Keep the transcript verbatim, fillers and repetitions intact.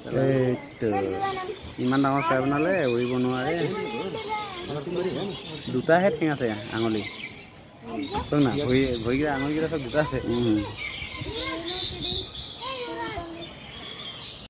এইটো ইমান ডাঙৰ চৰাই বনালে উৰিব নোৱাৰে দুটাহে ঠেং আছে আঙুলি চোন না ভৰি ভৰিকেইটা আঙুলিকেইটা চব দুটা আছে